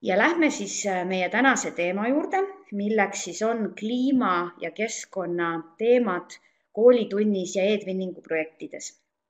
Ja lähme siis meie tänase teema juurde, milleks siis on kliima ja keskkonna teemad koolitunnis ja e-twinningu projektides.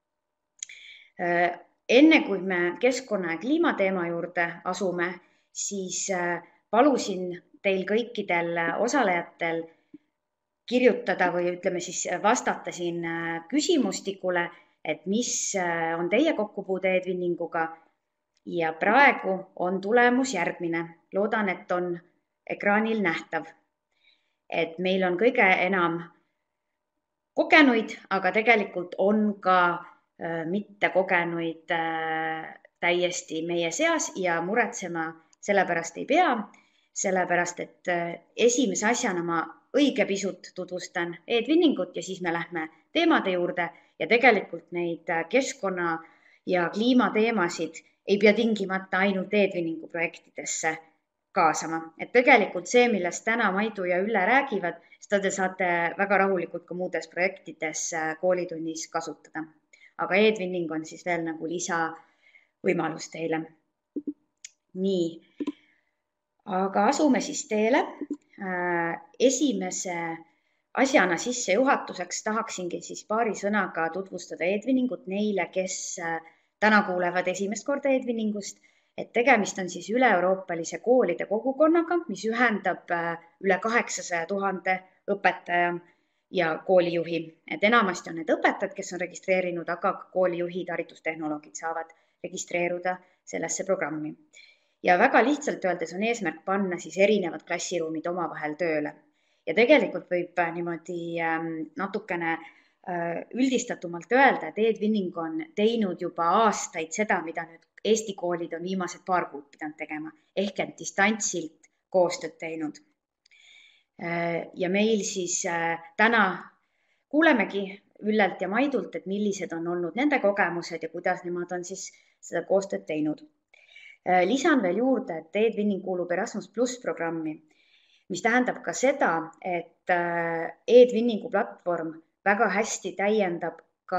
Enne kui me keskkonna ja kliima teema juurde asume, siis palusin teil kõikidel osalejatel kirjutada või ütleme siis vastata siin küsimustikule, et mis on teie kokkupuude e-twinninguga. Ja praegu on tulemus järgmine. Loodan, et on ekraanil nähtav. Et meil on kõige enam kogenuid, aga tegelikult on ka mitte kogenuid täiesti meie seas ja muretsema sellepärast ei pea, sellepärast et esimese asjana ma õige pisut tutvustan e-twinningut ja siis me lähme teemade juurde ja tegelikult neid keskkonna ja kliimateemasid ei pea tingimata ainult e-twinningu projektidesse kaasama. Et tegelikult see, millest täna Maidu ja Ülle räägivad, seda te saate väga rahulikult ka muudes projektides koolitunnis kasutada. Aga e-twinning on siis veel nagu lisavõimalus teile. Nii, aga asume siis teele. Esimese asjana sissejuhatuseks tahaksingi siis paari sõnaga tutvustada e-twinningut neile, kes täna kuulevad esimest korda e-twinningust, et tegemist on siis üle-euroopalise koolide kogukonnaga, mis ühendab üle 800 000 õpetaja ja koolijuhi. Et enamasti on need õpetajad, kes on registreerinud, aga koolijuhid, haridustehnoloogid saavad registreeruda sellesse programmi. Ja väga lihtsalt öeldes on eesmärk panna siis erinevad klassiruumid omavahel tööle. Ja tegelikult võib niimoodi natukene üldistatumalt öelda, et e-twinning on teinud juba aastaid seda, mida nüüd Eesti koolid on viimased paar kuud pidanud tegema, ehk et distantsilt koostööd teinud. Ja meil siis täna kuulemegi Üllelt ja Maidult, et millised on olnud nende kogemused ja kuidas nemad on siis seda koostööd teinud. Lisan veel juurde, et e-twinning kuulub Erasmus+ programmi, mis tähendab ka seda, et e-twinningu platvorm väga hästi täiendab ka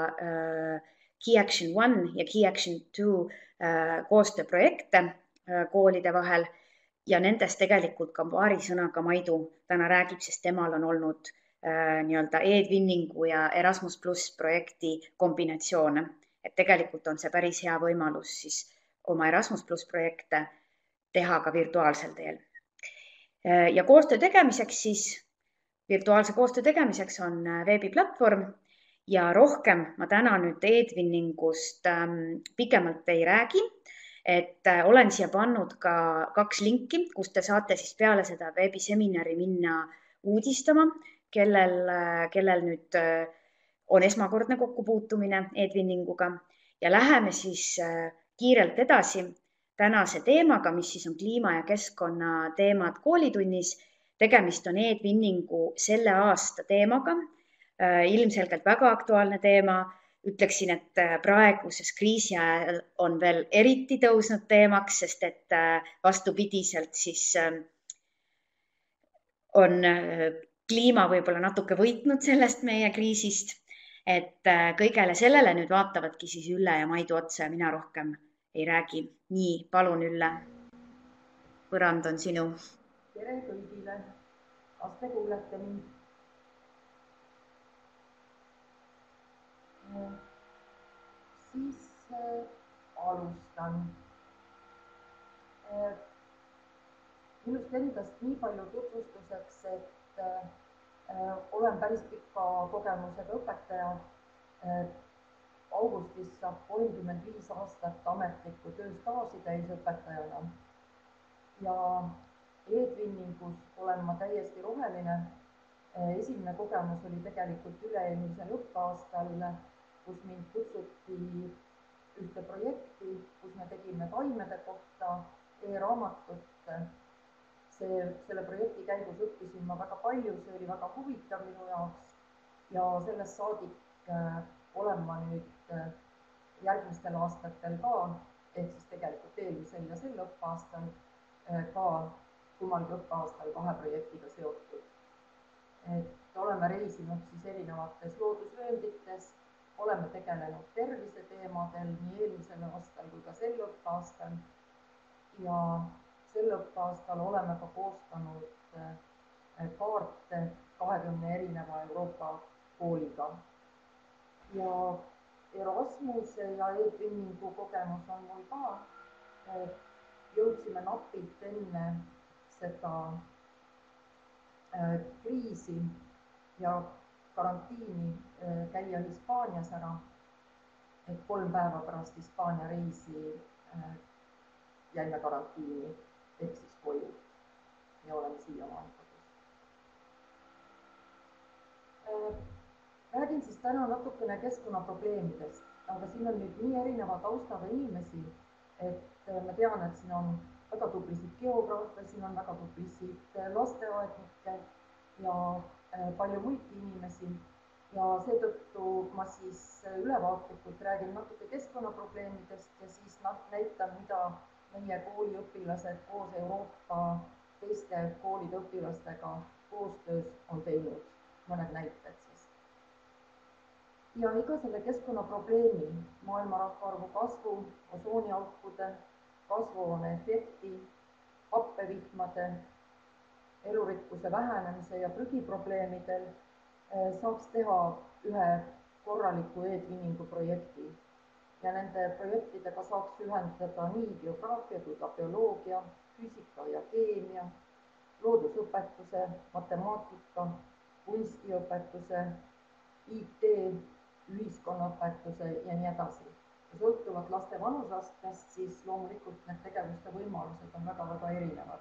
Key Action 1 ja Key Action 2 koostööprojekte koolide vahel ja nendest tegelikult ka paari sõnaga Maidu täna räägib, sest temal on olnud nii-öelda e-twinningu ja Erasmus+ projekti kombinatsioone. Et tegelikult on see päris hea võimalus siis oma Erasmus+ projekte teha ka virtuaalsel teel. Ja koostöö tegemiseks siis, virtuaalse koostöö tegemiseks on veebiplatvorm ja rohkem ma täna nüüd e-twinningust pikemalt ei räägi, et olen siia pannud ka 2 linki, kus te saate siis peale seda veebiseminari minna uudistama, kellel nüüd on esmakordne kokkupuutumine e-twinninguga ja läheme siis kiirelt edasi tänase teemaga, mis siis on kliima ja keskkonna teemad koolitunnis. Tegemist on e-twinningu selle aasta teemaga, ilmselgelt väga aktuaalne teema. Ütleksin, et praeguses kriisi ajal on veel eriti tõusnud teemaks, sest et vastupidiselt siis on kliima võib-olla natuke võitnud sellest meie kriisist, et kõigele sellele nüüd vaatavadki siis Ülle ja Maidu otsa ja mina rohkem ei räägi. Nii, palun Ülle, põrand on sinu. Tere kõigile, kas te kuulete mind? Siis alustan. Minust endast nii palju tutvustuseks, et olen päris pika kogemusega õpetaja. Augustis saab 35 aastat ametlikku tööstaaži täisõpetajana ja e-twinningus olen ma täiesti roheline. Esimene kogemus oli tegelikult üle-eelmisel õppeaastal, kus mind kutsuti ühte projekti, kus me tegime taimede kohta e-raamatut. Selle projekti käigus õppisin ma väga palju, see oli väga huvitav minu jaoks ja sellest saadik olen ma nüüd järgmistel aastatel ka, ehk siis tegelikult eelmisel ja sel õppeaastal ka kummalgi õppeaastal 2 projektiga seotud. Et oleme reisinud siis erinevates loodusvööndites, oleme tegelenud tervise teemadel nii eelmisel aastal kui ka sel õppeaastal ja sel õppeaastal oleme ka koostanud kaarte 20 erineva Euroopa kooliga. Ja Erasmuse ja e-twinningu kogemus on mul ka. Jõudsime napilt enne seda kriisi ja karantiini käia Hispaanias ära, et 3 päeva pärast Hispaania reisi jäime karantiini ehk siis koju ja oleme siiamaani kodus. Räägin siis täna natukene keskkonnaprobleemidest, aga siin on nüüd nii erineva taustaga inimesi, et ma tean, et siin on väga tublisid geograafe, siin on väga tublisid lasteaednikke ja palju muidki inimesi. Ja seetõttu ma siis ülevaatlikult räägin natuke keskkonnaprobleemidest ja siis näitan, mida meie kooliõpilased koos Euroopa teiste koolide õpilastega koostöös on teinud. Mõned näited siis. Ja iga selle keskkonnaprobleemi, maailma rahvaarvu kasvu, osooniaukude, kasvuhoone efekti, happevihmade, elurikkuse vähenemise ja prügiprobleemidel saaks teha ühe korraliku e-twinningu projekti ja nende projektidega saaks ühendada nii geograafia kui ka bioloogia, füüsika ja keemia, loodusõpetuse, matemaatika, kunstiõpetuse, IT, ühiskonnaõpetuse ja nii edasi. Ja sõltuvalt laste vanusastmest, siis loomulikult need tegevuste võimalused on väga-väga erinevad.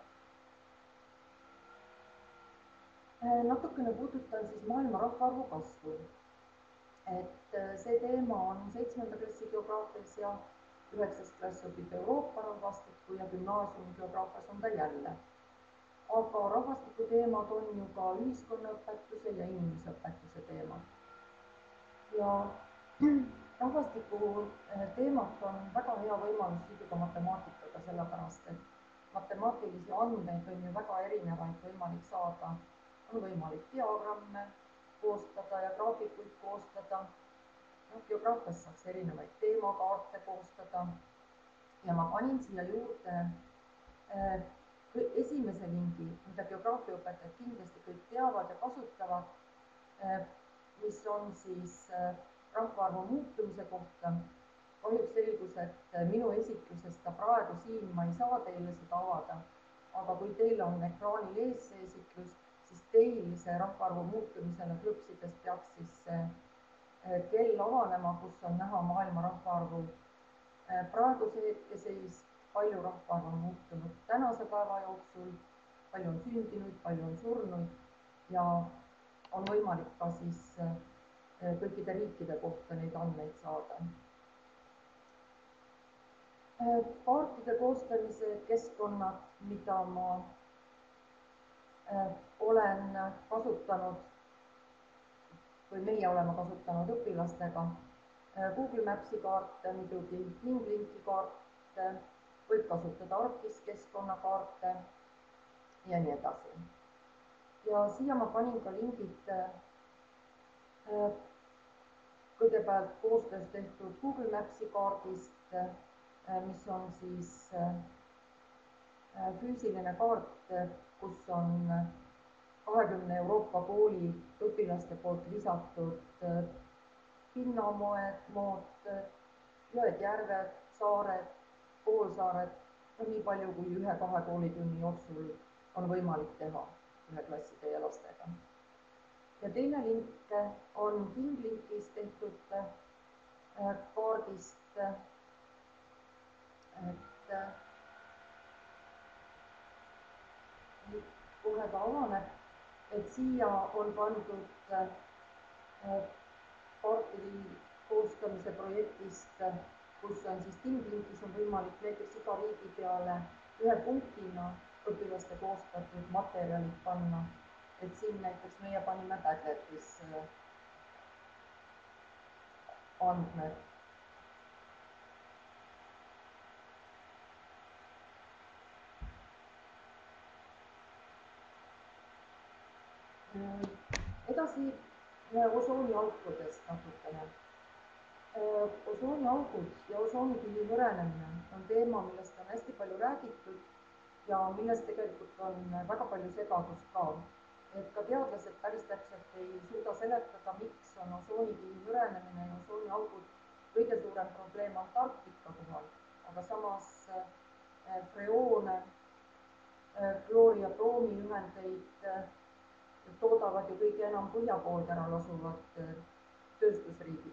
Natukene puudutan siis maailma rahvaarvu kasvu. Et see teema on 7. klassi geograafias ja 9. klass õpib Euroopa rahvastikku ja gümnaasiumi geograafias on ta jälle. Aga rahvastiku teemad on ju ka ühiskonnaõpetuse ja inimesõpetuse teemad. Ja rahvastiku teemat on väga hea võimalus siduda matemaatikaga, sellepärast et matemaatilisi andmeid on ju väga erinevaid võimalik saada. On võimalik diagramme koostada ja graafikuid koostada. Geograafias saaks erinevaid teemakaarte koostada. Ja ma panin siia juurde esimese lingi, mida geograafiaõpetajad kindlasti kõik teavad ja kasutavad, mis on siis rahvaarvu muutumise kohta. Kahjuks selgus, et minu esitlusest ta praegu siin ma ei saa teile seda avada, aga kui teil on ekraanil ees see esitlus, siis teil see rahvaarvu muutumisele klõpsides peaks siis kell avanema, kus on näha maailma rahvaarvu praeguse hetkeseis, palju rahvaarvu on muutunud tänase päeva jooksul, palju on sündinud, palju on surnud ja on võimalik ka siis kõikide riikide kohta neid andmeid saada. Kaartide koostamise keskkonnad, mida ma olen kasutanud või meie oleme kasutanud õpilastega. Google Mapsi kaarte, muidugi ThingLinki kaarte, võib kasutada ArcGIS keskkonnakaarte ja nii edasi. Ja siia ma panin ka lingid kõigepealt koostöös tehtud Google Mapsi kaardist, mis on siis füüsiline kaart, kus on 20 Euroopa kooli õpilaste poolt lisatud pinnamood, jõed, järved, saared, poolsaared, nii palju kui 1-2 koolitunni jooksul on võimalik teha ühe klasside ja lastega. Ja teine link on ThingLinkis tehtud kaardist, et kohe ta avaneb, et siia on pandud kaartide koostamise projektist, kus on siis ThingLinkis on võimalik näiteks iga riigi peale ühe punktina õpilaste koostatud materjalid panna. Et siin näiteks meie panime Padletis andmed. Edasi osooniaukudest natukene. Osooniaugud ja osoonitüli võrenemine on teema, millest on hästi palju räägitud ja milles tegelikult on väga palju segadust ka. Et ka teadlased päris täpselt ei suuda seletada, miks on osoonikihi hõrenemine ja osooniaugud kõige suurem probleem Antarktika kohal, aga samas freoone, kloori- ja broomiühendeid toodavad ju kõige enam põhjapoolkeral asuvad tööstusriigid.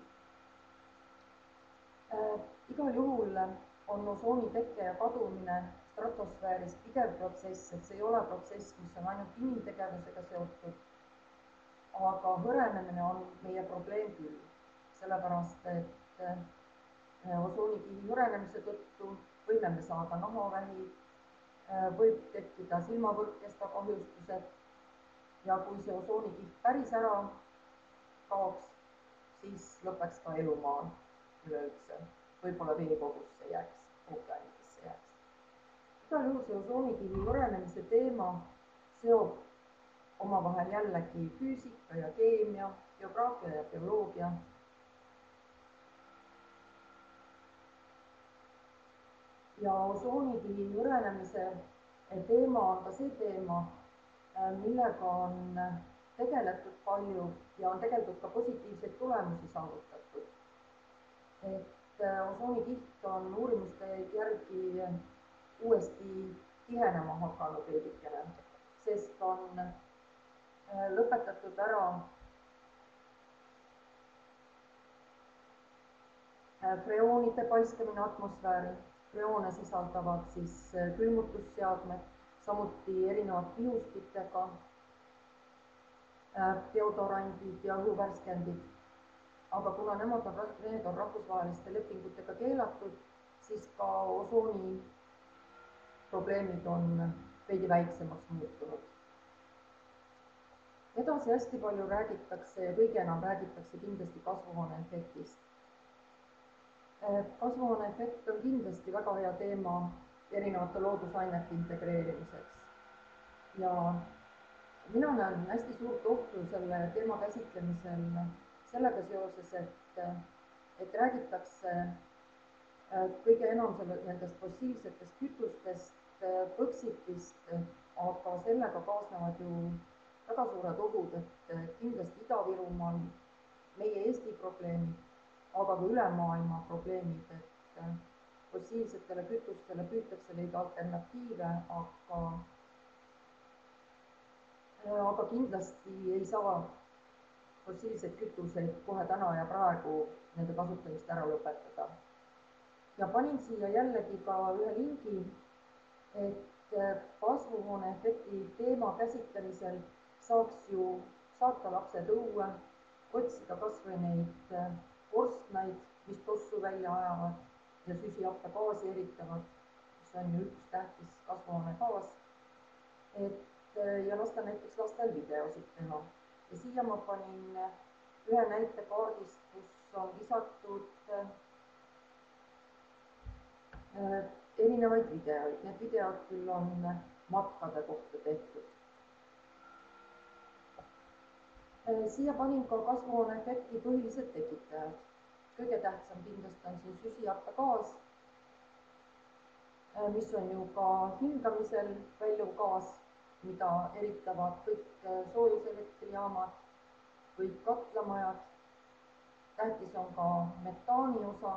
Igal juhul on osooni tekke ja kadumine stratosfääris pidev protsess, et see ei ole protsess, mis on ainult inimtegevusega seotud, aga hõrenemine on meie probleem küll, sellepärast et osoonikihi hõrenemise tõttu võime me saada nahavähi, võib tekkida silmavõrkkesta kahjustused ja kui see osoonikiht päris ära kaoks, siis lõpeks ka elumaal üleüldse, võib-olla veekogusse jääks, ookeanidesse jääks. Igal juhul see osoonikihi hõrenemise teema seob omavahel jällegi füüsika ja keemia, geograafia ja bioloogia. Ja osoonikihi hõrenemise teema on ka see teema, millega on tegeletud palju ja on tegelikult ka positiivseid tulemusi saavutatud. Et osoonikiht on uurimuste järgi uuesti tihenema hakanud veidikene, sest on lõpetatud ära freoonide paiskamine atmosfääri. Freoone sisaldavad siis külmutusseadmed, samuti erinevad pihustitega, deodorandid ja õhuvärskendid. Aga kuna need on rahvusvaheliste lepingutega keelatud, siis ka osooni probleemid on veidi väiksemaks muutunud. Edasi hästi palju räägitakse ja kõige enam räägitakse kindlasti kasvuhooneefektist. Kasvuhooneefekt on kindlasti väga hea teema erinevate loodusainete integreerimiseks. Ja mina näen hästi suurt ohtu selle teema käsitlemisel sellega seoses, et räägitakse kõige enam nendest fossiilsetest kütustest, Põxitist, aga sellega kaasnevad ju väga suured ohud, et kindlasti Ida-Virumaal meie Eesti probleemid, aga ka ülemaailma probleemid, et fossiilsetele kütustele püütakse leida alternatiive, aga kindlasti ei saa fossiilseid kütuseid kohe täna ja praegu nende kasutamist ära lõpetada. Ja panin siia jällegi ka ühe lingi, et kasvuhooneefekti teema käsitlemisel saaks ju saata lapsed õue, otsida kas või neid korstnaid, mis tossu välja ajavad ja süsihappegaasi eritavad, mis on ju üks tähtis kasvuhoonegaas, ja lasta näiteks lastel videosid teha. Ja siia ma panin ühe näite kaardist, kus on lisatud erinevaid videoid. Need videod küll on matkade kohta tehtud. Siia panin ka kasvuhooneefekti põhilised tekitajad. Kõige tähtsam kindlasti on siin süsihappegaas, mis on ju ka hingamisel väljuv gaas, mida eritavad kõik soojuselektrijaamad, kõik katlamajad. Tähtis on ka metaani osa.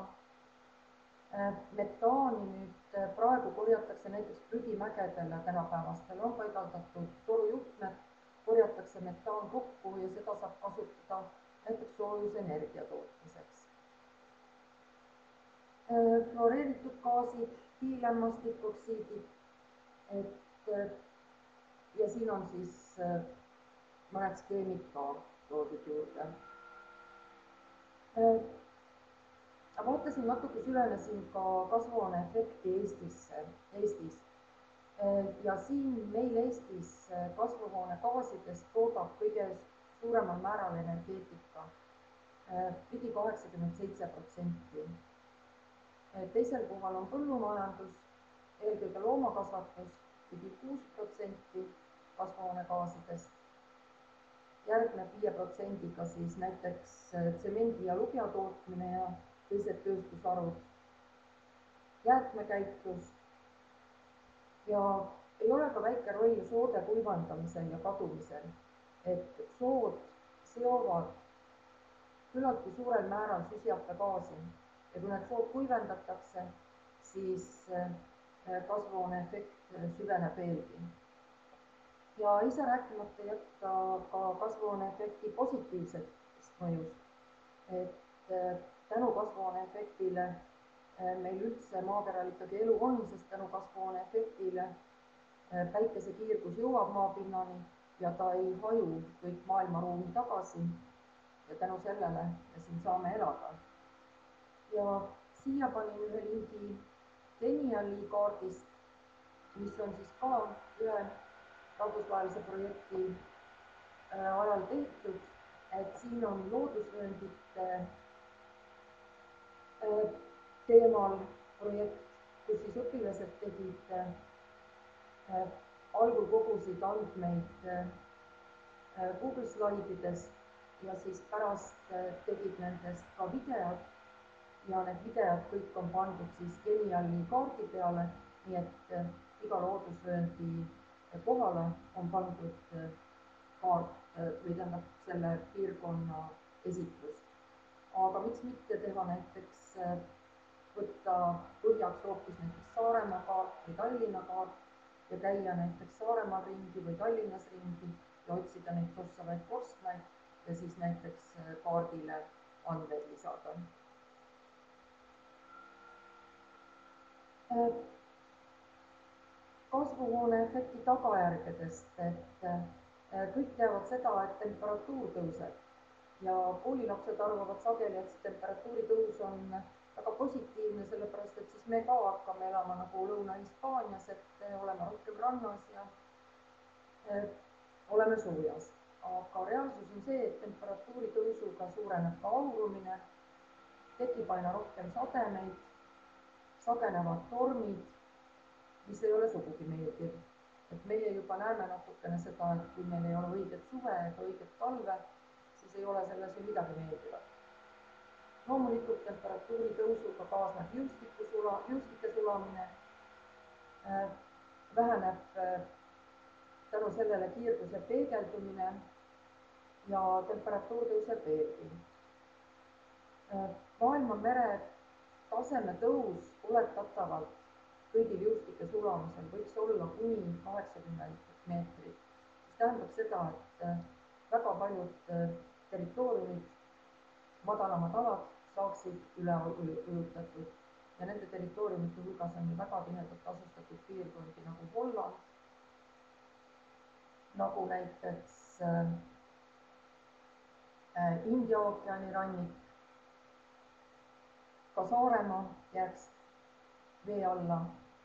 Metaani nüüd praegu korjatakse näiteks prügimägedele tänapäevastel on paigaldatud torujuhtmed, korjatakse metaan kokku ja seda saab kasutada näiteks soojusenergia tootmiseks. Fluoreeritud gaasid, diilämmastikoksiidid, ja siin on siis mõned skeemid ka toodud juurde. Vaatasin natuke süvenesin ka kasvuhooneefekti Eestis. Ja siin meil Eestis kasvuhoonegaasidest toodab kõige suuremal määral energeetika, ligi 87%. Teisel kohal on põllumajandus, eelkõige loomakasvatus, ligi 6% kasvuhoonegaasidest. Järgneb 5%-ga siis näiteks tsemendi ja lubja tootmine ja teised tööstusharud, jäätmekäitlus ja ei ole ka väike roll soode kuivandamisel ja kadumisel, et sood seovad küllaltki suurel määral süsihappegaasi ja kui need sood kuivendatakse, siis kasvuhooneefekt süveneb veelgi. Ja ei saa rääkimata jätta ka kasvuhooneefekti positiivsest mõjust, et tänu kasvuhooneefektile meil üldse maakeral ikkagi elu on, sest tänu kasvuhooneefektile päikesekiirgus jõuab maapinnani ja ta ei haju kõik maailmaruumi tagasi ja tänu sellele me siin saame elada. Ja siia panin ühe lingi Geniali kaardist, mis on siis ka ühe rahvusvahelise projekti ajal tehtud, et siin on loodusvööndite teemal projekt, kus siis õpilased tegid algul kogusid andmeid Google slaididest ja siis pärast tegid nendest ka videod ja need videod kõik on pandud siis Geniali kaardi peale, nii et iga loodusvööndi kohale on pandud kaart või tähendab selle piirkonna esitlus. Aga miks mitte teha näiteks, võtta põhjaks hoopis näiteks Saaremaa kaart või Tallinna kaart ja käia näiteks Saaremaal ringi või Tallinnas ringi ja otsida neid tossavaid korstnaid ja siis näiteks kaardile andmeid lisada. Kasvuhooneefekti tagajärgedest, et kõik teavad seda, et temperatuur tõuseb ja koolilapsed arvavad sageli, et see temperatuuri tõus on väga positiivne, sellepärast et siis me ka hakkame elama nagu Lõuna-Hispaanias, et oleme rohkem rannas ja oleme soojas. Aga reaalsus on see, et temperatuuri tõusuga suureneb ka aurumine, tekib aina rohkem sademeid, sagenevad tormid, mis ei ole sugugi meeldiv. Et meie juba näeme natukene seda, et kui meil ei ole õiget suve ega õiget talve, siis ei ole selles ju midagi meeldivat. Loomulikult temperatuuri tõusuga kaasneb juustike sulamine, väheneb tänu sellele kiirguse peegeldumine ja temperatuur tõuseb veelgi. Maailma mere taseme tõus oletatavalt kõigil juustike sulamisel võiks olla kuni 80 meetrit. See tähendab seda, et väga paljud territooriumid, madalamad alad saaksid üle ujutatud ja nende territooriumite hulgas on väga tihedalt asustatud piirkondi nagu Holland, nagu näiteks India ookeani rannik, ka Saaremaa jääks vee alla,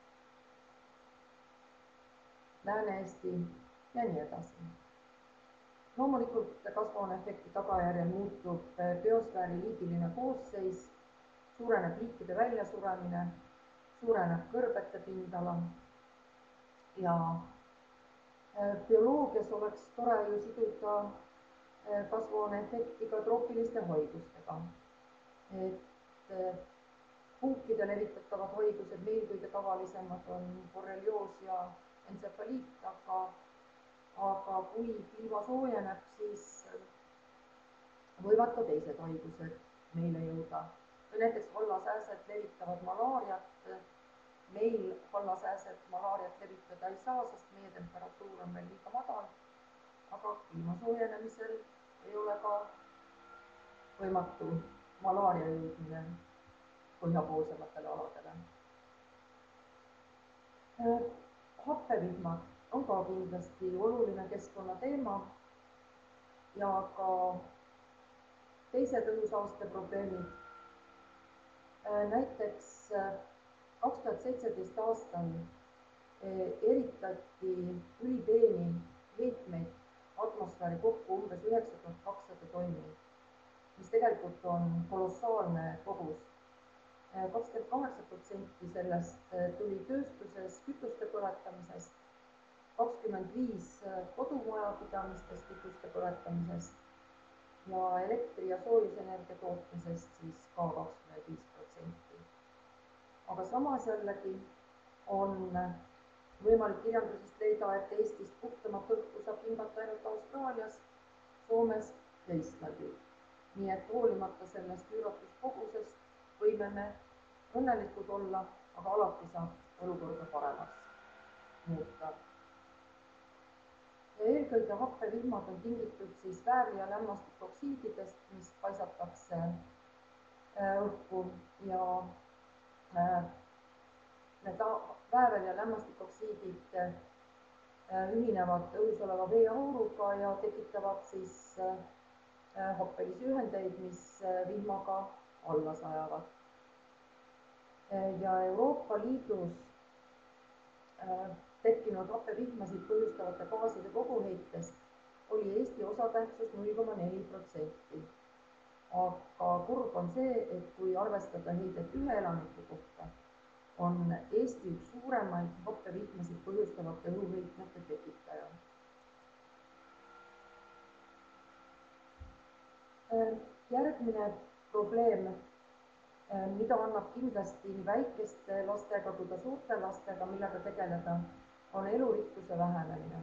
Lääne-Eesti ja nii edasi. Loomulikult kasvuhooneefekti tagajärjel muutub biosfääri liigiline koosseis, suureneb liikide väljasuremine, suureneb kõrbete pindala ja bioloogias oleks tore ju siduda kasvuhooneefekti ka troopiliste haigustega. Et puukide levitatavad haigused meil kõige tavalisemad on borrelioos ja entsefaliit, aga kui kliima soojeneb, siis võivad ka teised haigused meile jõuda. Või näiteks hallasääsed levitavad malaariat. Meil hallasääsed malaariat levitada ei saa, sest meie temperatuur on veel liiga madal, aga kliima soojenemisel ei ole ka võimatu malaaria jõudmine põhjapoolsematele aladele. Happevihmad on ka kindlasti oluline keskkonnateema ja ka teised õhusaaste probleemid. Näiteks 2017 aastal eritati ülipeeni heitmeid atmosfääri kokku umbes 9200 tonni, mis tegelikult on kolossaalne kogus. 28% sellest tuli tööstuses kütuste põletamisest, 25% kodumajapidamistes kütuste põletamisest ja elektri- ja soojusenergia tootmisest siis ka 25%. Aga samas jällegi on Võimalik kirjandusest leida, et Eestist puhtamat õhku saab hingata ainult Austraalias, Soomes ja Islandil. Nii et hoolimata sellest üüratust kogusest võime me õnnelikud olla, aga alati saab olukorda paremaks muuta. Ja eelkõige happevihmad on tingitud siis väävli- ja lämmastikoksiididest, mis paisatakse õhku ja need väävel- ja lämmastikoksiidid ühinevad õhus oleva veeauruga ja tekitavad siis happelisi ühendeid, mis vihmaga alla sajavad. Ja Euroopa Liidus tekkinud happevihmasid põhjustavate gaaside koguheitest oli Eesti osatähtsus 0,4%. Aga kurb on see, et kui arvestada heidet ühe elaniku kohta, on Eesti üks suuremaid happevihmasid põhjustavate õhuheitmete tekitaja. Järgmine probleem, mida annab kindlasti nii väikeste lastega kui ka suurte lastega, millega tegeleda, on elurikkuse vähenemine.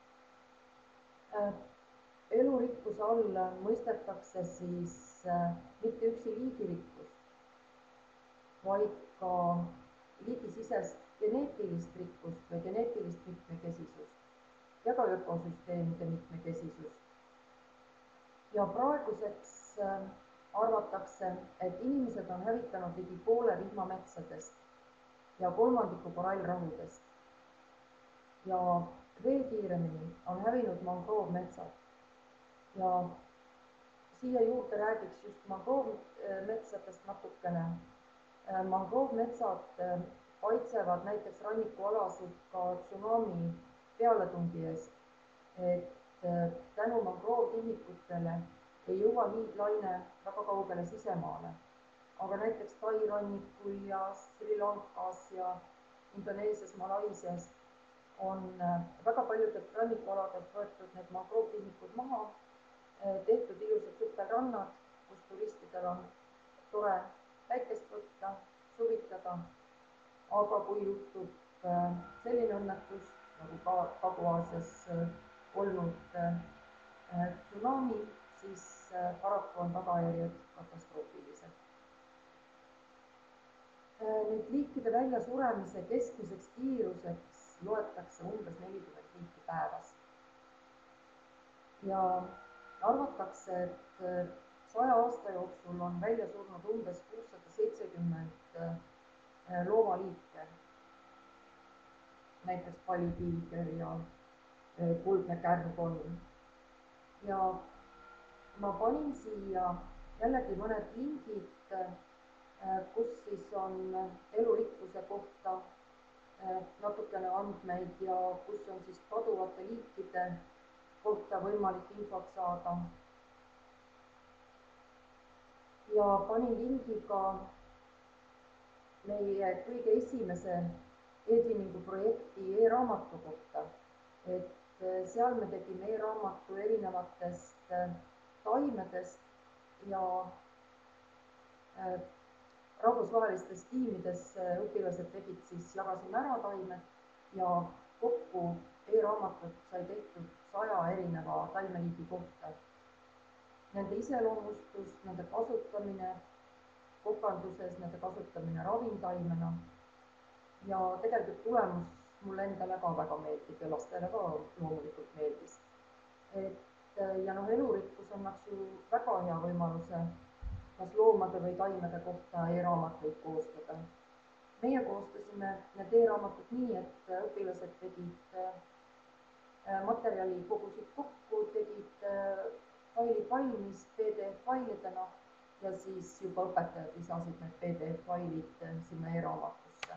Elurikkuse all mõistetakse siis mitte üksi liigirikkust, vaid ka liigisisest geneetilist rikkust või geneetilist mitmekesisust ja ka ökosüsteemide mitmekesisust. Ja praeguseks arvatakse, et inimesed on hävitanud ligi poole vihmametsadest ja kolmandiku korallrahudest. Ja veel kiiremini on hävinud mangroovmetsad. Ja siia juurde räägiks just mangroovmetsadest natukene. Mangroovmetsad kaitsevad näiteks rannikualasid ka tsunami pealetungi eest, et tänu mangroovtihnikutele ei jõua hiidlaine väga kaugele sisemaale. Aga näiteks Tai rannikul ja Sri Lankas ja Indoneesias, Malaisias on väga paljudelt rannikualadelt võetud need mangroovtihnikud maha, tehtud ilusad superrannad, kus turistidel on tore päikest võtta, suvitada. Aga kui juhtub selline õnnetus, nagu ka Kagu-Aasias olnud tsunami, siis paraku on tagajärjed katastroofilised. Nüüd liikide väljasuremise keskmiseks kiiruseks loetakse umbes 40 liiki päevas. Ja arvatakse, et 100 aasta jooksul on välja surnud umbes 670 loomaliike, näiteks palitiiger ja kuldne kärnkonn. Ja ma panin siia jällegi mõned lingid, kus siis on elurikkuse kohta natukene andmeid ja kus on siis kaduvate liikide kohta võimalik infot saada. Ja panin lingi ka meie kõige esimese e-twinningu projekti e-raamatu kohta, et seal me tegime e-raamatu erinevatest taimedest ja rahvusvahelistes tiimides õpilased tegid siis, jagasime ära taimed ja kokku e-raamatut sai tehtud 100 erineva taimeliigi kohta. Nende iseloomustus, nende kasutamine kokanduses, nende kasutamine ravintaimena ja tegelikult tulemus mulle endale ka väga meeldib ja lastele ka loomulikult meeldis. Ja elurikkus annaks ju väga hea võimaluse kas loomade või taimede kohta e-raamatuid koostada. Meie koostasime need e-raamatud nii, et õpilased tegid materjali kogusid kokku, tegid failid valmis PDF-failidena ja siis juba õpetajad lisasid need PDF-failid sinna e-raamatusse.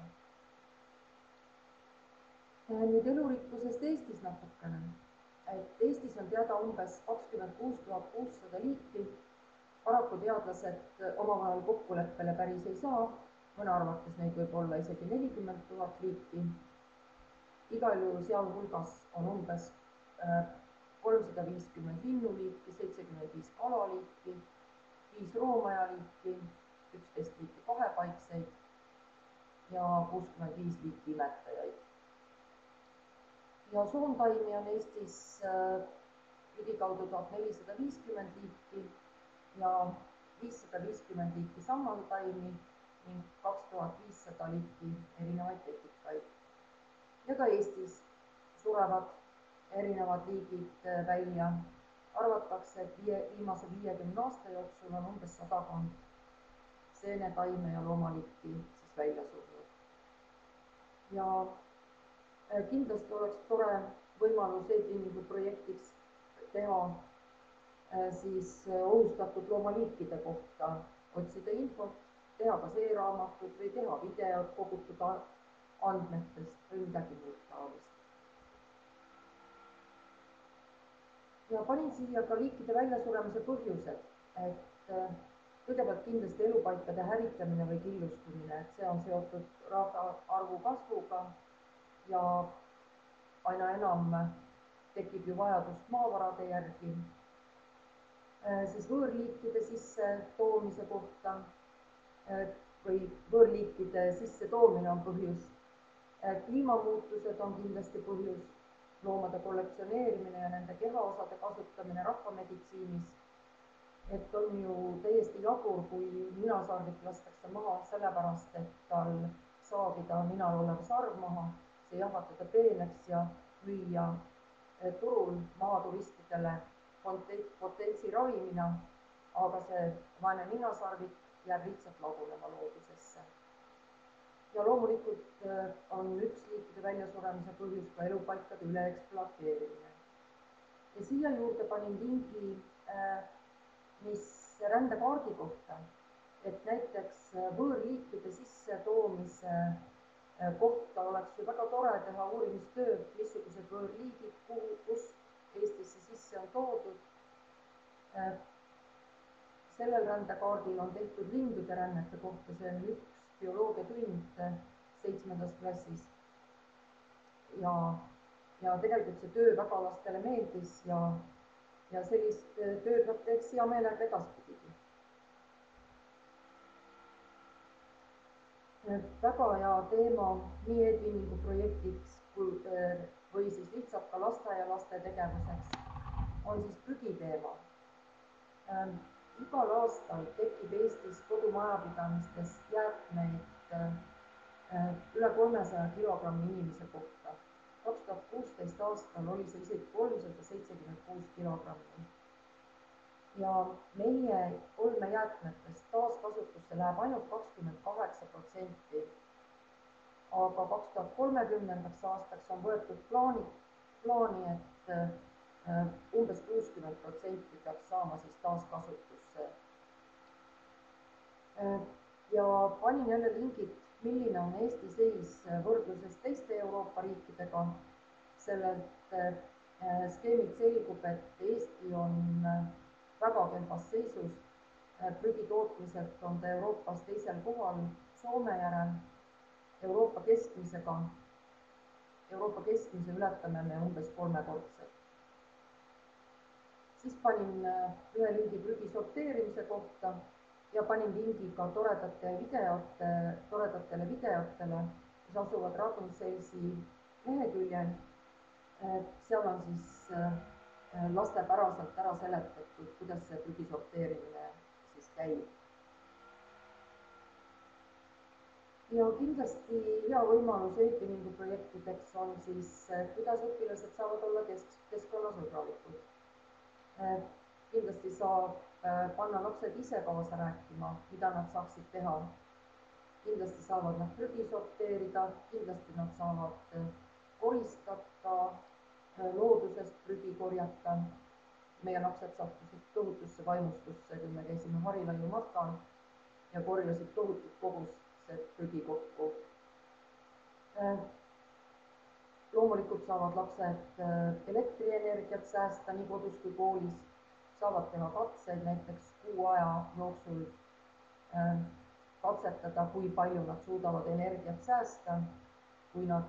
Nüüd elurikkusest Eestis natukene. Eestis on teada umbes 26 600 liiki. Paraku teadlased omavahel kokkuleppele päris ei saa. Mõne arvates neid võib olla isegi 40 000 liiki. Igal juhul sealhulgas on umbes 350 linnuliiki, 75 kalaliiki, 5 roomajaliiki, 11 liiki kahepaikseid ja 65 liiki imetajaid. ja soontaimi on Eestis ligikaudu 1450 liiki ja 550 liiki sammaltaimi ning 2500 liiki erinevaid vetikaid. Ja ka Eestis surevad erinevad liigid välja. Arvatakse, et viimase 50 aasta jooksul on umbes 100 seenetaime ja loomaliiki välja surnud. Ja kindlasti oleks tore võimalus eetvinningu projektiks teha siis ohustatud loomaliikide kohta, otsida infot, teha kas e-raamatut või teha videot kogutud andmetest või midagi muud taolist. Ja panin siia ka liikide väljasuremise põhjused, et kõigepealt kindlasti elupaikade hävitamine või killustumine, et see on seotud rahvaarvu kasvuga ja aina enam tekib ju vajadust maavarade järgi. Siis võõrliikide sisse toomise kohta või võõrliikide sisse toomine on põhjus. Kliimamuutused on kindlasti põhjus, loomade kollektsioneerimine ja nende kehaosade kasutamine rahvameditsiinis. Et on ju täiesti jabur, kui ninasarvik lastakse maha sellepärast, et tal saagida ninal olev sarv maha, see jahvatada peeneks ja müüa turul maaturistidele potentsi ravimina, aga see vaene ninasarvik jääb lihtsalt lagunema loodusesse. Ja loomulikult on üks liikide väljasuremise põhjus ka elupaikade üleekspluateerimine. Ja siia juurde panin lingi, mis rändekaardi kohta, et näiteks võõrliikide sisse toomise kohta oleks ju väga tore teha uurimistööd, missugused võõrliigid, kus Eestisse sisse on toodud. Sellel rändekaardil on tehtud lindude rännete kohta, see on üks bioloogiatund 7. klassis. Ja tegelikult see töö väga lastele meeldis ja sellist tööd nad teeks hea meelega edaspidigi. Väga hea teema nii eetvinningu projektiks või siis lihtsalt ka lasteaialaste tegevuseks on siis prügiteema. Igal aastal tekib Eestis kodumajapidamistes jäätmeid üle 300 kilogrammi inimese kohta. 2016 aastal oli see isegi 376 kilogrammi. Ja meie olmejäätmetest taaskasutusse läheb ainult 28%. Aga 2030. aastaks on võetud plaani, et umbes 60% peaks saama siis taaskasutusse. Ja panin jälle lingid, milline on Eesti seis võrdluses teiste Euroopa riikidega. Sellelt skeemilt selgub, et Eesti on väga kehvas seisus. Prügi tootmiselt on ta Euroopas teisel kohal Soome järel. Euroopa keskmise ületame me umbes 3-kordselt. Siis panin ühe lingi prügi sorteerimise kohta ja panin lingi ka toredatele videotele, mis asuvad Ragn-Sellsi leheküljel. Seal on siis lastepäraselt ära seletatud, kuidas see prügi sorteerimine siis käib. Ja kindlasti hea võimalus eetvinningu projektideks on siis, kuidas õpilased saavad olla keskkonnasõbralikud. Kindlasti saab panna lapsed ise kaasa rääkima, mida nad saaksid teha. Kindlasti saavad nad prügi sorteerida, kindlasti nad saavad koristada, loodusest prügi korjata. Meie lapsed sattusid tohutusse vaimustusse, kui me käisime Harilaiu matkal ja korjasid tohutut kogust prügi kokku. Loomulikult saavad lapsed elektrienergiat säästa nii kodus kui koolis, saavad teha katseid näiteks kuu aja jooksul katsetada, kui palju nad suudavad energiat säästa, kui nad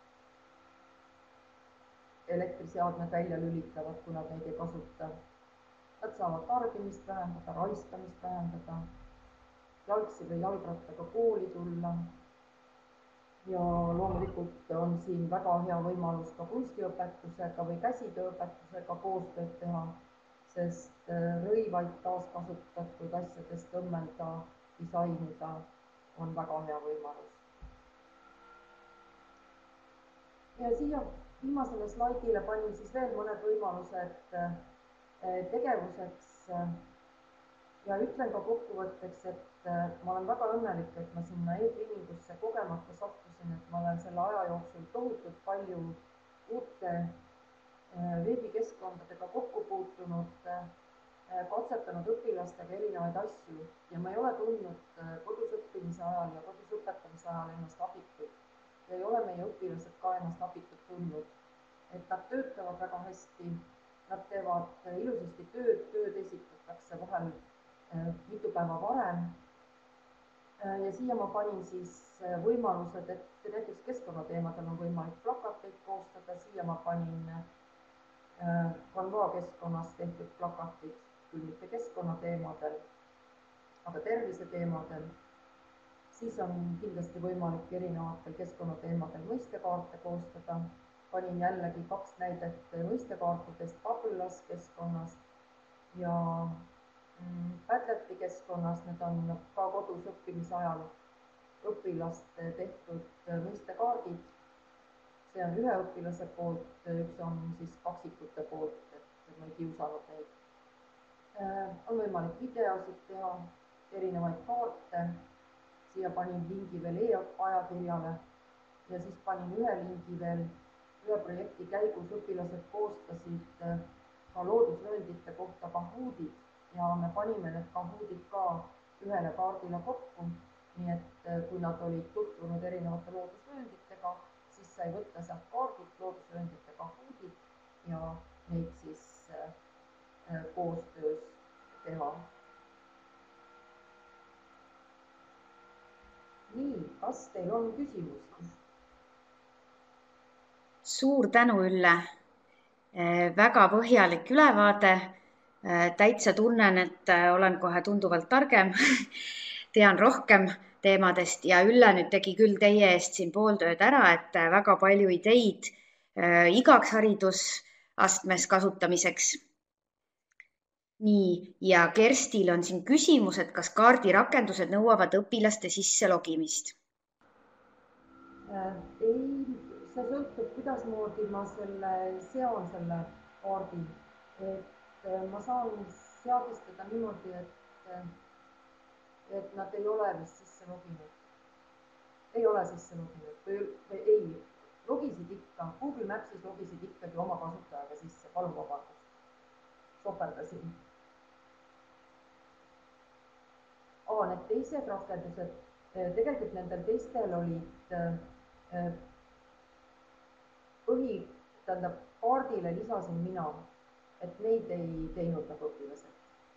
elektriseadmed välja lülitavad, kui nad neid ei kasuta. Nad saavad tarbimist vähendada, raiskamist vähendada, jalgsi või jalgrattaga kooli tulla. ja loomulikult on siin väga hea võimalus ka kunstiõpetusega või käsitööõpetusega koostööd teha, sest rõivaid taaskasutatud asjadest õmmelda, disainida on väga hea võimalus. Ja siia viimasele slaidile panin siis veel mõned võimalused tegevuseks ja ütlen ka kokkuvõtteks, et ma olen väga õnnelik, et ma sinna e-twinningusse kogemata sattusin, et ma olen selle aja jooksul tohutult palju uute veebikeskkondadega kokku puutunud, katsetanud õpilastega erinevaid asju ja ma ei ole tundnud kodus õppimise ajal ja kodus õpetamise ajal ennast abitult. Ja ei ole meie õpilased ka ennast abitult tundnud, et nad töötavad väga hästi, nad teevad ilusasti tööd esitatakse vahel mitu päeva varem. Ja siia ma panin siis võimalused, et näiteks keskkonnateemadel on võimalik plakateid koostada, siia ma panin Canva keskkonnas tehtud plakatid, küll mitte keskkonnateemadel, aga terviseteemadel. Siis on kindlasti võimalik erinevatel keskkonnateemadel mõistekaarte koostada. Panin jällegi 2 näidet mõistekaartidest Padlas keskkonnas ja Padleti keskkonnas. Need on ka kodus õppimise ajal õpilaste tehtud mõistekaardid. See on ühe õpilase poolt, üks on siis kaksikute poolt, et ma ei kiusanud neid. On võimalik videosid teha, erinevaid kaarte. Siia panin lingi veel e-ajakirjale ja siis panin ühe lingi veel ühe projekti käigus õpilased koostasid ka loodusvööndite kohta kahuudid ja me panime need kahuudid ka ühele kaardile kokku. Nii et kui nad olid tutvunud erinevate loodusvöönditega, siis sai võtta sealt kaardilt loodusvööndite kahuudid ja neid siis koostöös teha. Nii, kas teil on küsimusi? Suur tänu, Ülle. Väga põhjalik ülevaade. Täitsa tunnen, et olen kohe tunduvalt targem, tean rohkem teemadest ja Ülle nüüd tegi küll teie eest siin pooltööd ära, et väga palju ideid igaks haridusastmes kasutamiseks. Nii, ja Kerstil on siin küsimus, et kas kaardirakendused nõuavad õpilaste sisselogimist? Ei, see sõltub, kuidasmoodi ma seon selle kaardi. Et ma saan seadistada niimoodi, et nad ei ole vist sisse loginud. Ei ole sisse loginud või ei, logisid ikka, Google Mapsis logisid ikkagi oma kasutajaga sisse, palun vabandust, soperdasin. Need teised rakendused, tegelikult nendel teistel olid kaardile lisasin mina, et neid ei teinud nagu õpilased.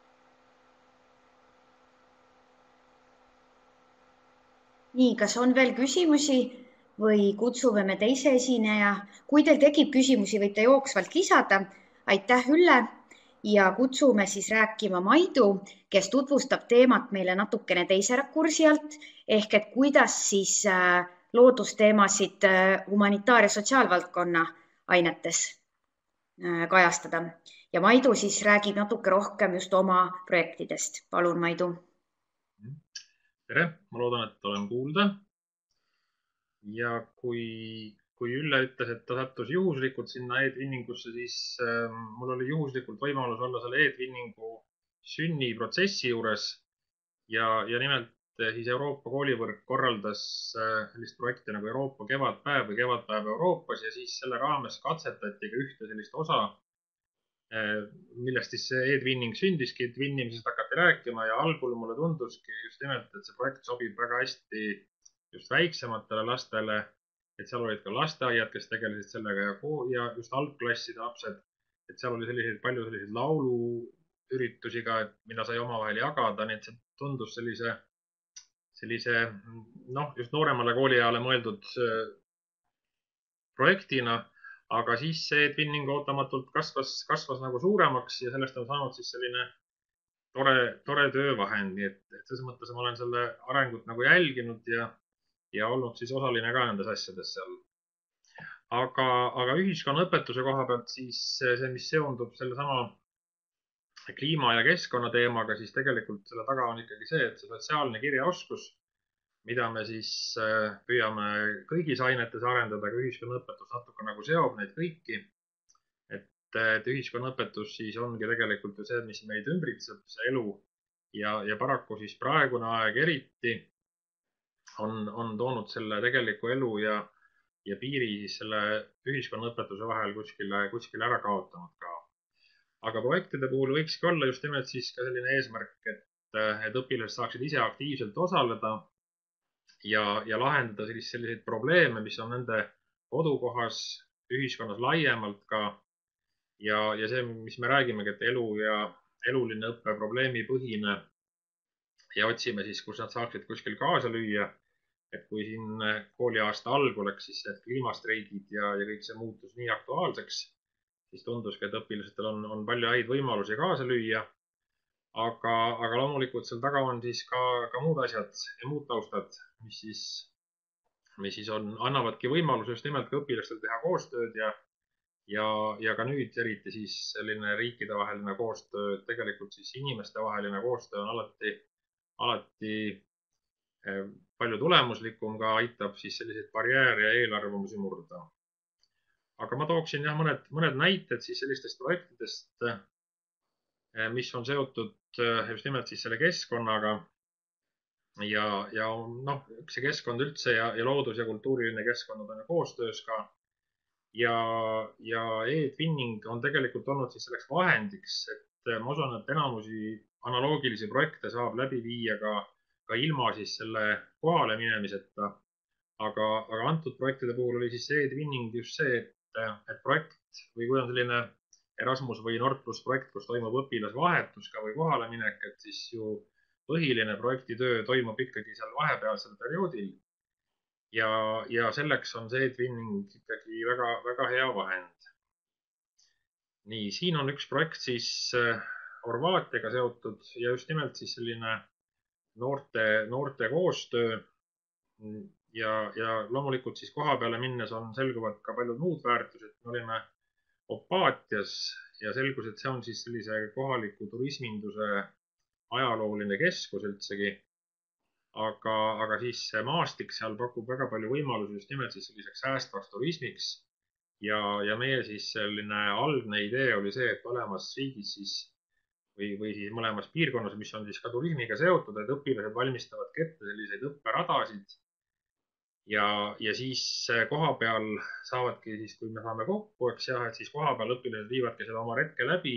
Nii, kas on veel küsimusi või kutsume me teise esineja? Kui teil tekib küsimusi, võite jooksvalt lisada. Aitäh, Ülle! Ja kutsume siis rääkima Maidu, kes tutvustab teemat meile natukene teise rakursi alt, ehk et kuidas siis loodusteemasid humanitaar- ja sotsiaalvaldkonna ainetes kajastada. Ja Maidu siis räägib natuke rohkem just oma projektidest. Palun, Maidu. Tere, ma loodan, et olen kuulda. Ja kui Ülle ütles, et ta sattus juhuslikult sinna e-twinningusse, siis mul oli juhuslikult võimalus olla selle e-twinningu sünniprotsessi juures ja nimelt siis Euroopa koolivõrk korraldas sellist projekti nagu Euroopa kevadpäev või kevadpäev Euroopas ja siis selle raames katsetati ka ühte sellist osa, millest siis see e-twinning sündiski, twinnimisest hakati rääkima ja algul mulle tunduski just nimelt, et see projekt sobib väga hästi just väiksematele lastele, et seal olid ka lasteaiad, kes tegelesid sellega ja just algklasside lapsed, et seal oli palju selliseid lauluüritusi ka, mida sai omavahel jagada, nii et see tundus sellise just nooremale kooliajale mõeldud projektina, aga siis see twinning ootamatult kasvas nagu suuremaks ja sellest on saanud siis selline tore töövahend, nii et selles mõttes ma olen selle arengut nagu jälginud ja ja olnud siis osaline ka nendes asjades seal. Aga ühiskonnaõpetuse koha pealt siis see, mis seondub sellesama kliima ja keskkonna teemaga, siis tegelikult selle taga on ikkagi see, et see sotsiaalne kirjaoskus, mida me siis püüame kõigis ainetes arendada, aga ühiskonnaõpetus natuke nagu seob neid kõiki. Et ühiskonnaõpetus siis ongi tegelikult ju see, mis meid ümbritseb, see elu ja paraku siis praegune aeg eriti on toonud selle tegeliku elu ja piiri siis selle ühiskonnaõpetuse vahel kuskile ära kaotanud ka. Aga projektide puhul võikski olla just nimelt siis ka selline eesmärk, et õpilased saaksid ise aktiivselt osaleda ja lahendada selliseid probleeme, mis on nende kodukohas, ühiskonnas laiemalt ka. Ja see, mis me räägimegi, et elu ja eluline õpe probleemipõhine ja otsime siis, kus nad saaksid kuskil kaasa lüüa. Et kui siin kooliaasta algul läks siis need kliimastreigid ja kõik see muutus nii aktuaalseks, siis tunduski, et õpilastel on palju häid võimalusi kaasa lüüa. Aga loomulikult seal taga on siis ka muud asjad ja muud taustad, mis siis annavadki võimaluse just nimelt ka õpilastel teha koostööd ja ka nüüd eriti siis selline riikidevaheline koostöö, tegelikult siis inimestevaheline koostöö on alati palju tulemuslikum, ka aitab siis selliseid barjääre ja eelarvamusi murda. Aga ma tooksin jah mõned näited siis sellistest projektidest, mis on seotud just nimelt siis selle keskkonnaga ja noh, see keskkond üldse ja loodus ja kultuuriline keskkond on koostöös ka. Ja e-twinning on tegelikult olnud siis selleks vahendiks, et ma usun, et enamusi analoogilisi projekte saab läbi viia ka ilma siis selle kohale minemiseta. Aga antud projektide puhul oli siis e-twinning just see, et projekt või kui on selline Erasmus või Nord+ projekt, kus toimub õpilasvahetus ka või kohale minek, et siis ju põhiline projektitöö toimub ikkagi seal vahepealsel perioodil. Ja selleks on see e-twinning ikkagi väga hea vahend. Nii, siin on üks projekt siis Horvaatiaga seotud ja just nimelt siis selline noorte koostöö ja loomulikult siis koha peale minnes selguvad ka paljud muud väärtused. Me olime Opaatias ja selgus, et see on siis sellise kohaliku turisminduse ajalooline keskus üldsegi. Aga siis see maastik seal pakub väga palju võimalusi just nimelt siis selliseks säästvaks turismiks. Ja meie siis selline algne idee oli see, et mõlemas riigis siis või siis mõlemas piirkonnas, mis on siis ka turismiga seotud, et õpilased valmistavad ette selliseid õpperadasid. Ja siis koha peal saavadki siis, kui me saame kokku, eks jah, et siis koha peal õpilased viivadki seda oma retke läbi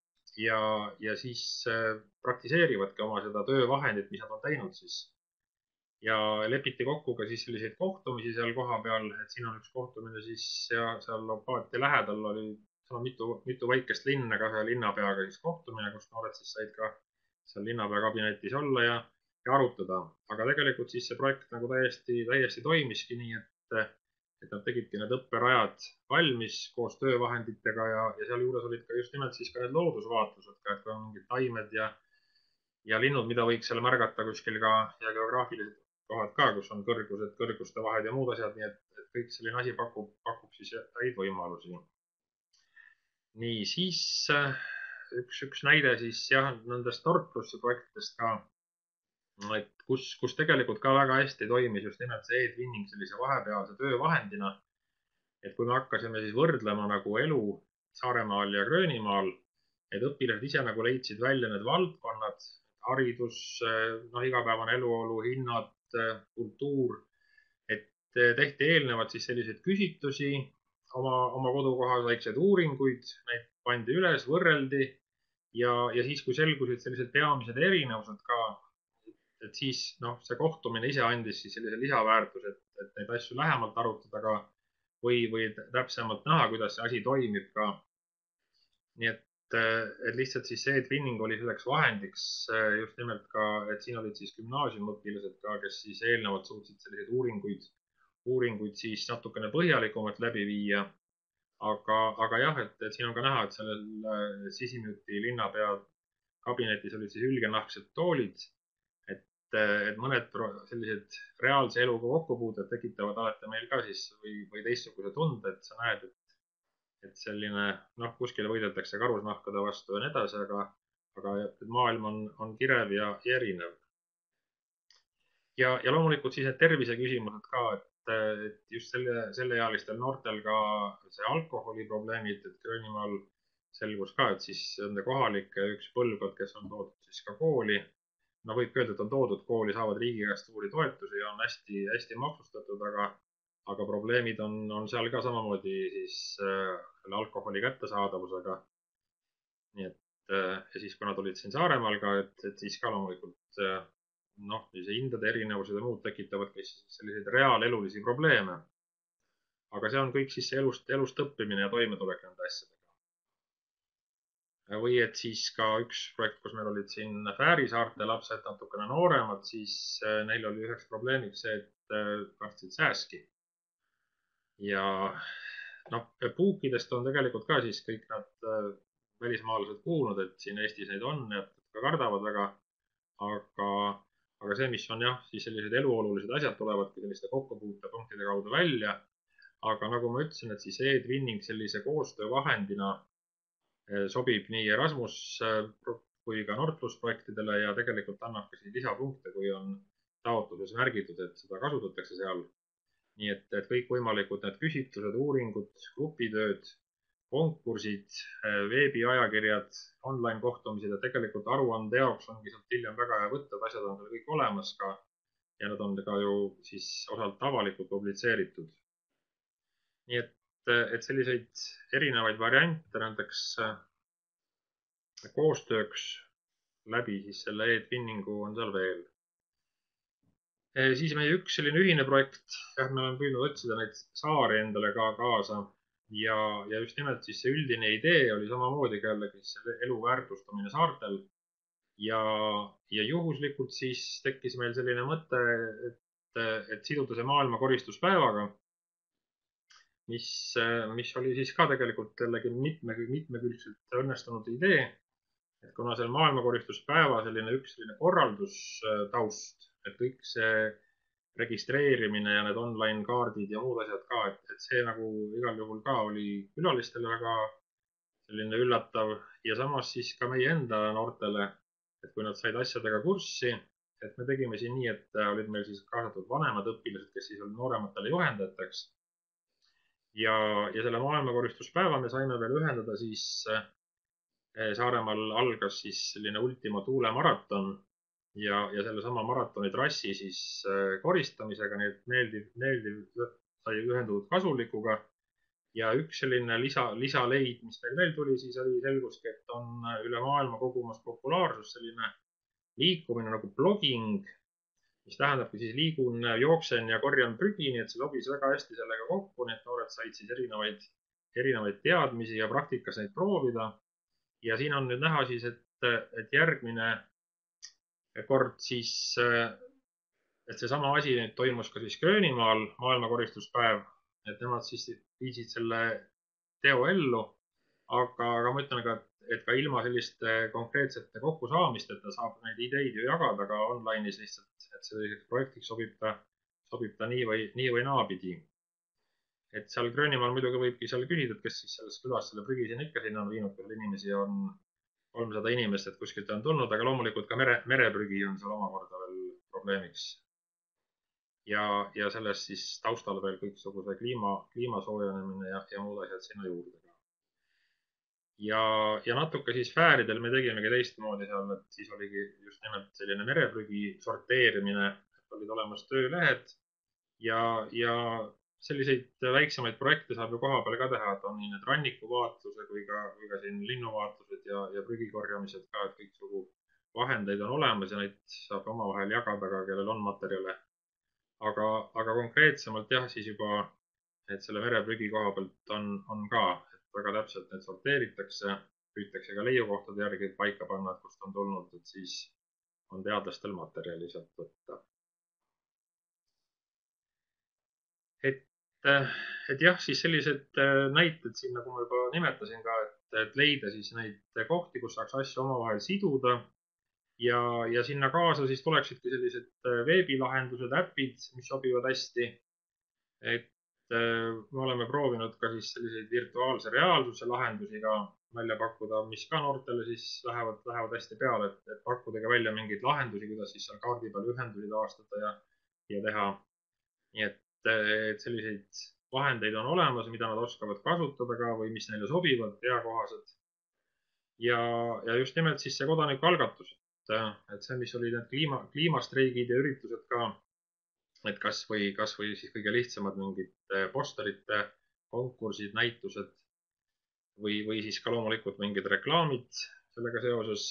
ja siis praktiseerivadki oma seda töövahendit, mis nad on teinud siis. Ja lepiti kokku ka siis selliseid kohtumisi seal koha peal, et siin on üks kohtumine siis ja seal Opaatia lähedal oli seal mitu väikest linna, ka ühe linnapeaga siis kohtumine, kus noored siis said ka seal linnapea kabinetis olla ja arutada. Aga tegelikult siis see projekt nagu täiesti toimiski nii, et nad tegidki need õpperajad valmis koos töövahenditega ja seal juures olid ka just nimelt siis ka need loodusvaatlused ka, et kui on mingid taimed ja linnud, mida võiks seal märgata kuskil ka ja geograafilised kohad ka, kus on kõrgused, kõrguste vahed ja muud asjad, nii et kõik selline asi pakub siis häid võimalusi. Nii, siis üks näide siis jah, nendest Nord+ projektidest ka, et kus tegelikult ka väga hästi toimis just nimelt see e-twinning sellise vahepealse töövahendina. Et kui me hakkasime siis võrdlema nagu elu Saaremaal ja Gröönimaal, et õpilased ise nagu leidsid välja need valdkonnad, haridus, igapäevane eluolu, hinnad, kultuur, et tehti eelnevalt siis selliseid küsitlusi oma kodukohas, väikseid uuringuid, neid pandi üles, võrreldi ja siis, kui selgusid sellised peamised erinevused ka, et siis see kohtumine ise andis siis sellise lisaväärtuse, et neid asju lähemalt arutada ka või täpsemalt näha, kuidas see asi toimib ka. Nii et lihtsalt siis see e-twinning oli selleks vahendiks just nimelt ka, et siin olid siis gümnaasiumõpilased ka, kes siis eelnevalt suutsid selliseid uuringuid siis natukene põhjalikumalt läbi viia. Aga jah, et siin on ka näha, et sellel Sisimiuti linnapea kabinetis olid siis ülgenahksed toolid, et mõned sellised reaalse eluga kokkupuuted tekitavad alati meil ka siis või teistsuguse tunde, et sa näed, et selline, kuskil võideldakse karusnahkade vastu ja nii edasi, aga maailm on kirev ja erinev. Ja loomulikult siis need terviseküsimused ka, et just selleealistel noortel ka see alkoholiprobleemid, et Gröönimaal selgus ka, et siis nende kohalike üks põlvkond, kes on toodud siis ka kooli, võib öelda, et on toodud kooli, saavad riigi käest suuri toetusi ja on hästi maksustatud, aga probleemid on seal ka samamoodi siis selle alkoholi kättesaadavusega. Nii et, ja siis, kui nad olid siin Saaremaal ka, et siis ka loomulikult hindade erinevused ja muud tekitavad selliseid reaalelulisi probleeme. Aga see on kõik siis elust õppimine ja toimetulek nende asjadega. Või et siis ka üks projekt, kus meil olid siin Fääri saarte lapsed natukene nooremad, siis neil oli üheks probleemiks see, et kartsid sääski. Ja puukidest on tegelikult ka siis kõik nad välismaalased kuulnud, et siin Eestis neid on ja ka kardavad väga. Aga see, mis on siis sellised eluolulised asjad tulevadki selliste kokkupuutepunktide kaudu välja. Aga nagu ma ütlesin, et siis e-twinning sellise koostöövahendina sobib nii Erasmus kui ka Nordplus projektidele ja tegelikult annab ka lisapunkte, kui on taotluses märgitud, et seda kasutatakse seal. Nii et kõik võimalikud need küsitlused, uuringud, grupitööd, konkursid, veebiajakirjad, online kohtumised ja tegelikult aruande jaoks ongi sealt hiljem väga hea võtta, et asjad on seal kõik olemas ka ja nad on ka ju siis osalt avalikult publitseeritud. Nii et selliseid erinevaid variante nendeks koostööks läbi siis selle e-twinningu on seal veel. Siis meie üks selline ühine projekt, me oleme püüdnud otsida neid saari endale ka kaasa ja just nimelt siis see üldine idee oli samamoodi ka jällegi selle elu väärtustamine saartel ja juhuslikult siis tekkis meil selline mõte, et siduda see maailma koristuspäevaga, mis oli siis ka tegelikult jällegi mitmekülgselt õnnestunud idee, et kuna seal maailmakoristuspäeva üks korraldustaust, et kõik see registreerimine ja need online kaardid ja muud asjad ka, et see nagu igal juhul ka oli külalistele väga selline üllatav ja samas siis ka meie enda noortele, et kui nad said asjadega kurssi, et me tegime siin nii, et olid meil siis kaasatud vanemad õpilased, kes siis olid noorematele juhendajateks. Ja selle maailmakoristuspäeva me saime veel ühendada siis Saaremaal algas siis selline Ultima Thule maraton ja selle sama maratoni trassi siis koristamisega, nii et meeldiv sai ühendatud kasulikuga. Ja üks selline lisaleid, mis meil veel tuli, siis oli selguski, et on üle maailma kogumas populaarsus selline liikumine nagu blogging, mis tähendabki siis liigun, jooksen ja korjan prügi, nii et see sobis väga hästi sellega kokku, nii et noored said siis erinevaid teadmisi ja praktikas neid proovida. Ja siin on nüüd näha siis, et järgmine kord siis, et seesama asi nüüd toimus ka siis Gröönimaal maailmakoristuspäev, et nemad siis viisid selle teo ellu, aga ma ütlen ka, et ka ilma selliste konkreetsete kokkusaamisteta saab neid ideid ju jagada ka online'is lihtsalt, et selliseks projektiks sobib ta nii või naapidi. Et seal Gröönimaal muidugi võibki seal küsida, et kes siis selles külas selle prügi sinna on viinud, kui seal inimesi on 300 inimest, et kuskilt on tulnud, aga loomulikult ka mereprügi on seal omakorda veel probleemiks. Ja selles siis taustal veel kõiksuguse kliima soojenemine ja muud asjad sinna juurde ka. Ja natuke siis Fääridel me tegimegi teistmoodi seal, et siis oligi just nimelt selline mereprügi sorteerimine, et olid olemas töölehed ja selliseid väiksemaid projekte saab ju koha peal ka teha, et on nii need rannikuvaatluse kui ka siin linnuvaatlused ja prügikorjamised ka, et kõiksugu vahendeid on olemas ja neid saab omavahel jagada ka, kellel on materjale. Aga konkreetsemalt siis juba, et selle mereprügi koha pealt on ka, et väga täpselt need sorteeritakse, püütakse ka leiukohtade järgi paika panna, et kust on tulnud, et siis on teadlastel materjali sealt võtta. Et jah, siis sellised näited siin, nagu ma juba nimetasin ka, et leida siis neid kohti, kus saaks asju omavahel siduda ja sinna kaasa siis tuleksidki sellised veebilahendused, äpid, mis sobivad hästi. Et me oleme proovinud ka siis selliseid virtuaalse reaalsuse lahendusi ka välja pakkuda, mis ka noortele siis lähevad hästi peale, et pakkudagi välja mingeid lahendusi, kuidas siis seal kaardi peal ühendusi taastada ja teha. Nii et selliseid vahendeid on olemas, mida nad oskavad kasutada ka või mis neile sobivad, eakohased. Ja just nimelt siis see kodanikualgatus, et see, mis oli need kliimastreigid ja üritused ka, et kas või siis kõige lihtsamad mingid posterite konkursid, näitused või siis ka loomulikult mingid reklaamid sellega seoses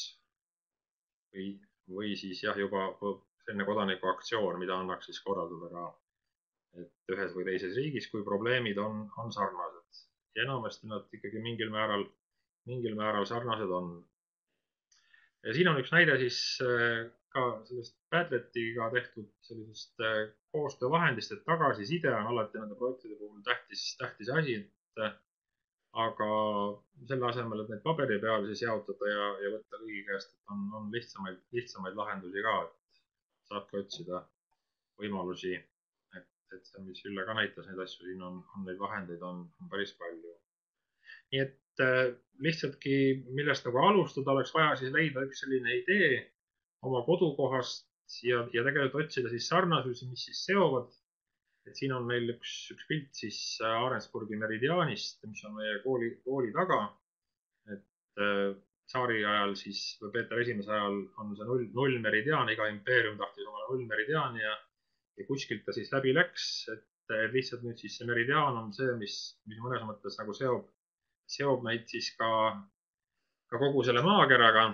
või siis jah, juba selline kodanikuaktsioon, mida annaks siis korraldada ka et ühes või teises riigis, kui probleemid on sarnased. Ja enamasti nad ikkagi mingil määral sarnased on. Ja siin on üks näide siis ka sellest Padletiga tehtud sellisest koostöövahendist, et tagasiside on alati nende projektide puhul tähtis asi, aga selle asemel, et neid paberi peal siis jaotada ja võtta kõigi käest, et on lihtsamaid lahendusi ka, et saabki otsida võimalusi, et see, mis Ülle ka näitas neid asju, siin on neid vahendeid on päris palju. Nii et lihtsaltki, millest nagu alustada, oleks vaja siis leida üks selline idee oma kodukohast ja tegelikult otsida siis sarnasusi, mis siis seovad. Et siin on meil üks pilt siis Arendsburgi meridiaanist, mis on meie kooli taga. Et Tsaari ajal siis või Peeter I ajal on see null meridiaan, iga impeerium tahtis oma null meridiaani ja kuskilt ta siis läbi läks, et lihtsalt nüüd siis see meridiaan on see, mis mõnes mõttes nagu seob meid siis ka kogu selle maakeraga.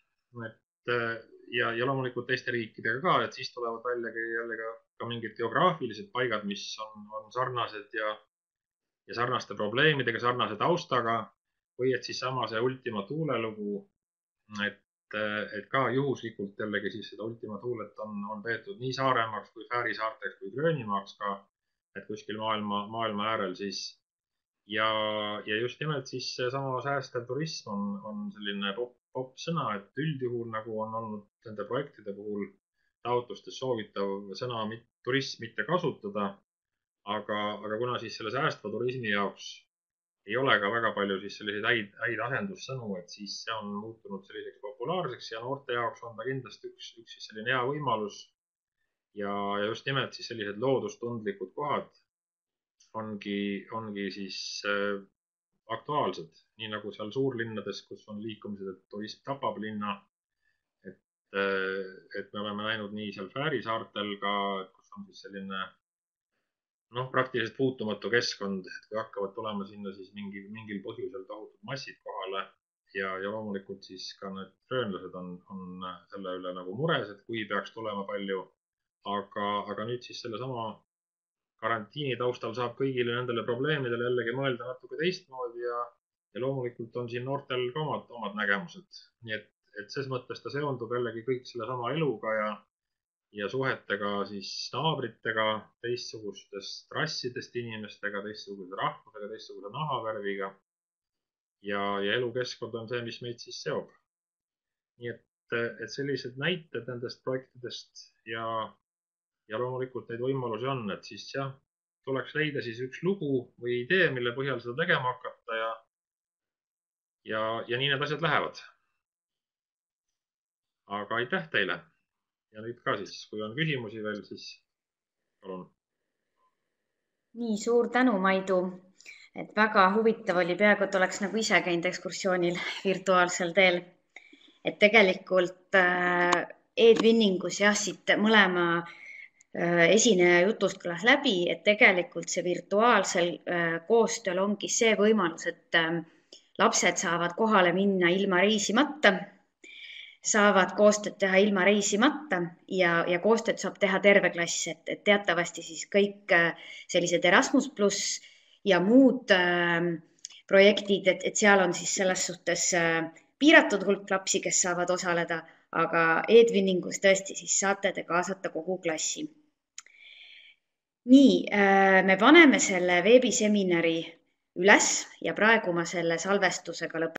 Ja loomulikult teiste riikidega ka, et siis tulevad välja ka mingid geograafilised paigad, mis on sarnased ja sarnaste probleemidega, sarnase taustaga või et siis sama see Ultima Thule lugu, et ka juhuslikult jällegi siis seda Ultima Thulet on peetud nii Saaremaaks kui Fääri saarteks kui Gröönimaaks ka, et kuskil maailma äärel siis. Ja just nimelt siis sama säästev turism on selline popp sõna, et üldjuhul nagu on olnud nende projektide puhul taotlustes soovitav sõna turism mitte kasutada, aga kuna siis selle säästva turismi jaoks ei ole ka väga palju siis selliseid häid asendussõnu, et siis see on muutunud selliseks populaarseks ja noorte jaoks on ta kindlasti üks siis selline hea võimalus. Ja just nimelt siis sellised loodustundlikud kohad ongi siis aktuaalsed, nii nagu seal suurlinnades, kus on liikumised, et turism tapab linna. Et me oleme näinud nii seal Fääri saartel ka, kus on siis selline praktiliselt puutumatu keskkond, et kui hakkavad tulema sinna siis mingil põhjusel tohutud massid kohale ja loomulikult siis ka need gröönlased on selle üle nagu mures, et kui peaks tulema palju, aga nüüd siis selle sama karantiini taustal saab kõigile nendele probleemidele jällegi mõelda natuke teistmoodi ja loomulikult on siin noortel ka omad nägemused. Nii et ses mõttes ta seondub jällegi kõik selle sama eluga ja suhetega siis naabritega, teistsugustest rassidest inimestega, teistsuguse rahvusega, teistsuguse nahavärviga. Ja elukeskkond on see, mis meid siis seob. Nii et sellised näited nendest projektidest ja loomulikult neid võimalusi on, et siis jah, tuleks leida siis üks lugu või idee, mille põhjal seda tegema hakata ja nii need asjad lähevad. Aga aitäh teile! Ja nüüd ka siis, kui on küsimusi veel, siis palun. Nii, suur tänu, Maidu. Et väga huvitav oli, peaaegu et oleks nagu ise käinud ekskursioonil virtuaalsel teel. Et tegelikult e-twinningus jah, siit mõlema esineja jutust kõlas läbi, et tegelikult see virtuaalsel koostööl ongi see võimalus, et lapsed saavad kohale minna ilma reisimata, saavad koostööd teha ilma reisimata ja koostööd saab teha terve klass, et teatavasti siis kõik sellised Erasmus+ ja muud projektid, et seal on siis selles suhtes piiratud hulk lapsi, kes saavad osaleda, aga e-twinningus tõesti siis saate te kaasata kogu klassi. Nii, me paneme selle veebiseminari üles ja praegu ma selle salvestusega lõpetan.